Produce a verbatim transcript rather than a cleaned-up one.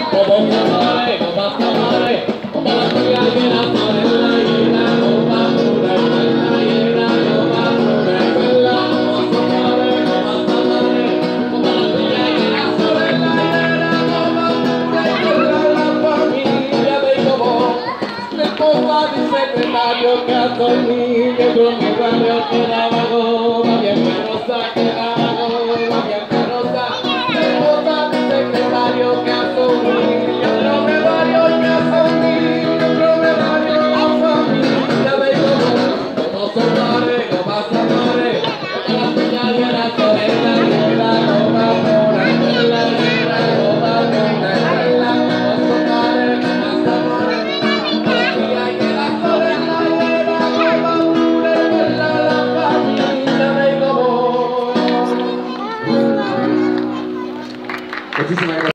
Que hasta el niño con mi barrio quedaba goma, bien penosa quedaba goma, bien penosa. Esposa mi secretario que hasta un niño, dromedario que hasta un niño, dromedario la familia de como como sonore, como sonore, como la señal de la soledad, y la goma por ahí, la negra goma por ahí, la como sonore, como sonore, la y la soledad. Muchísimas gracias.